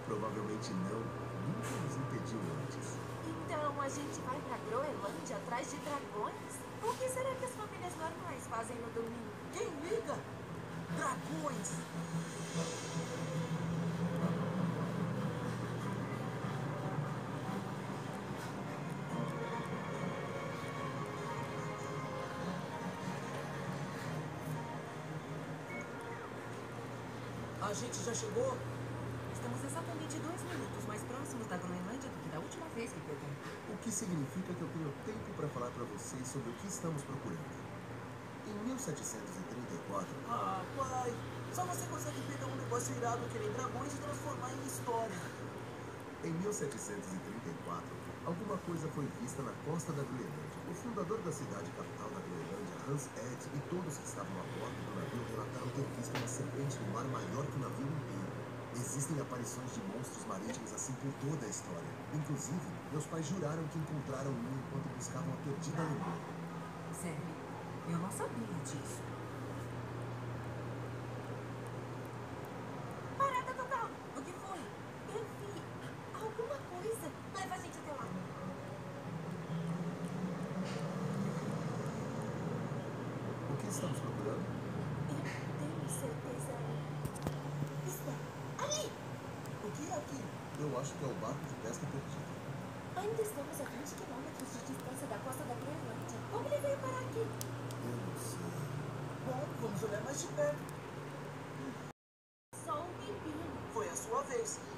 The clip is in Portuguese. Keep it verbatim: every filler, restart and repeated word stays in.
Provavelmente não. Nunca nos impediu antes. Então a gente vai pra Groenlândia atrás de dragões? O que será que as famílias normais fazem no domingo? Quem liga? Dragões! A gente já chegou? Estamos exatamente dois minutos mais próximos da Groenlândia do que da última vez que pegamos. O que significa que eu tenho tempo para falar para vocês sobre o que estamos procurando. Em mil setecentos e trinta e quatro... Ah, pai, só você consegue pegar um negócio irado que nem dragões e transformar em história. Em mil setecentos e trinta e quatro, alguma coisa foi vista na costa da Groenlândia. O fundador da cidade capital da Groenlândia, Hans Ed, e todos que estavam a bordo do navio relataram ter visto uma serpente no mar maior que o navio inteiro. Existem aparições de monstros marítimos assim por toda a história. Inclusive, meus pais juraram que encontraram um enquanto buscavam a perdida Alemanha. Sério, eu não sabia disso. Parada total! O que foi? Eu vi alguma coisa. Leva a gente até lá. O que estamos procurando? Eu tenho certeza. Está ali! O que é aquilo? Eu acho que é o barco de pesca perdido. Ainda estamos a vinte quilômetros de distância da costa da Groenlândia. Como ele veio parar aqui? Eu não sei. Bom, vamos olhar mais de perto. Só um tempinho. Foi a sua vez.